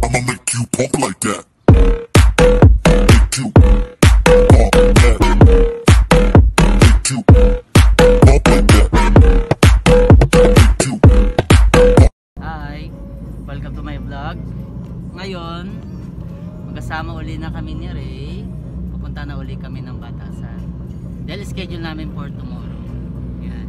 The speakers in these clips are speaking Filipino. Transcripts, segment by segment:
I'ma make you pump like that. Make you pump like that. Make you pump like that. Make you. Hi, welcome to my vlog. Ngayon, magkasama uli na kami ni Ray. Pupunta na uli kami ng Batasan. Dahil schedule namin for tomorrow. Yan.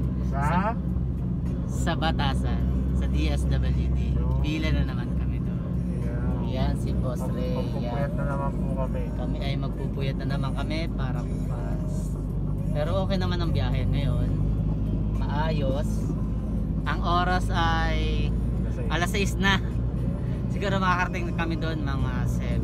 Sa Batasan, sa DSWD. Pila na naman kami doon. Yan si Boss Ray. Magpupuyat na naman po kami. Kami ay magpupuyat na naman kami para bukas. Pero okay naman ang biyahe ngayon. Maayos. Ang oras ay alas 6 na. Siguro makakarating kami doon mga 7.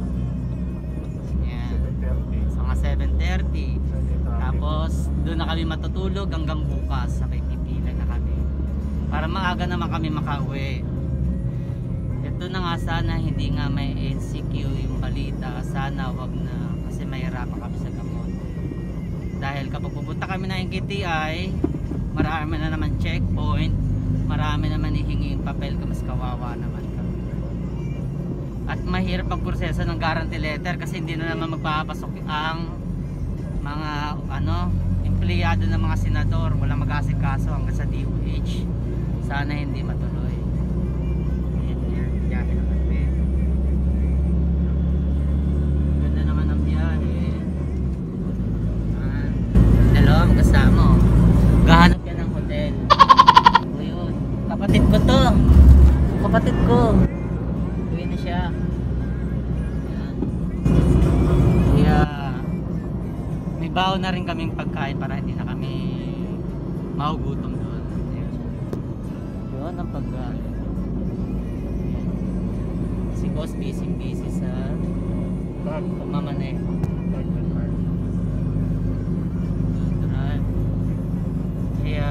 Yan. So mga 7:30. Tapos doon na kami matutulog hanggang bukas. Sabay pipila na kami. Para maaga naman kami makauwi. Ito na nga, sana hindi nga may NCQ yung balita. Sana wag na, kasi mahirapan kami sa gamot. Dahil kapag pupunta kami ng NKTI, marami na naman checkpoint, marami naman hihingi yung papel ko, mas kawawa naman kami. At mahirap ang proseso ng guarantee letter kasi hindi na naman magpapasok ang mga empleyado ng mga senador. Walang mag-asikaso hanggang sa DOH. Sana hindi matuloy. Biyahe na kasi. Ganda naman ang biyahe. Dalawa magkasama. Gahanap ka ng hotel. O yun. Kapatid ko to. Kapatid ko. Uwi na siya. Ayan. Kaya may baon na rin kaming pagkain para hindi na kami mahugutom doon. Yun ang pagkain. Si Boss busy sa pagmamaneho. Kaya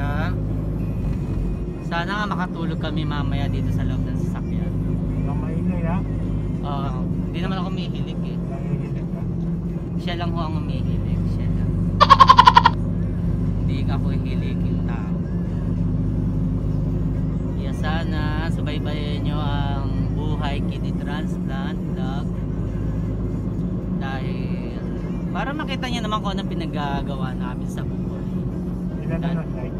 sana nga makatulog kami mamaya dito sa loob ng sasakyan. Maingay ha? Hindi naman ako umihilig eh. Siya lang ho ang umihilig. Siya lang. Hindi ako hilig yung tao. Kaya sana subaybayan nyo ang Buhay Kidney Transplant vlog. Dahil para makita nyo naman kung anong pinagagawa namin sa buhay. Ilan na nag-like?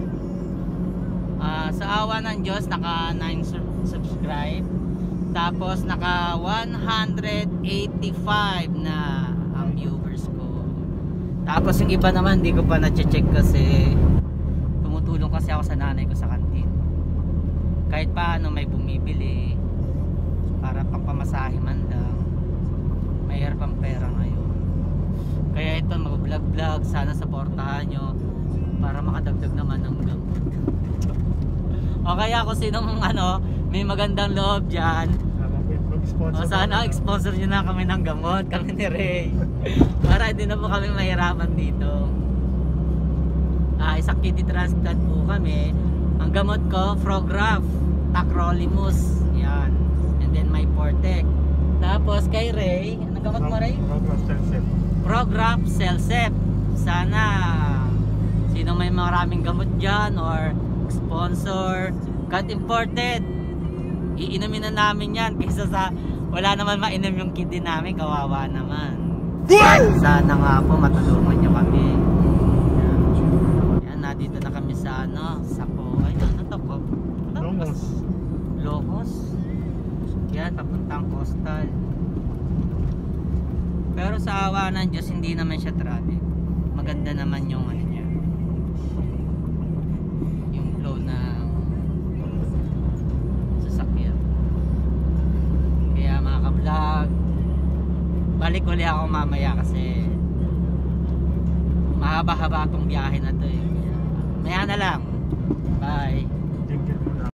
Sa awa ng Diyos, naka 9 subscribe. Tapos naka 185 na ang viewers ko. Tapos yung iba naman hindi ko pa na-check kasi tumutulong kasi ako sa nanay ko sa kantin. Kahit paano may bumibili para pangpamasahe man lang. Mayroon pang pera ngayon. Kaya ito mag-vlog, sana supportahan nyo para makadagdag naman ng gamot. O kaya kung sinong may magandang loob dyan, sana sponsor nyo na kami ng gamot, kami ni Ray. Para hindi na po kami mahirapan dito. Isang kidney transplant po kami. Ang gamot ko, Prograf, Tacrolimus, yan. And then my Portec. Tapos kay Ray, anong gamot mo, Ray? Prograf Cellcep. Sana sino may maraming gamot dyan or sponsor, got imported, iinumin na namin yan kaysa sa wala naman mainom yung kidney namin, kawawa naman. Sana nga po matulungan nyo kami. Yan, nandito na kami sa sa ano to po? Locos. Yan, papuntang coastal. Pero sa awa ng Diyos hindi naman siya traffic. Maganda naman yung niya, yung flow ng sasakyan. Kaya mga ka-vlog, balik uli ako mamaya kasi mahaba-haba itong biyahe na to eh. Kaya maya na lang. Bye.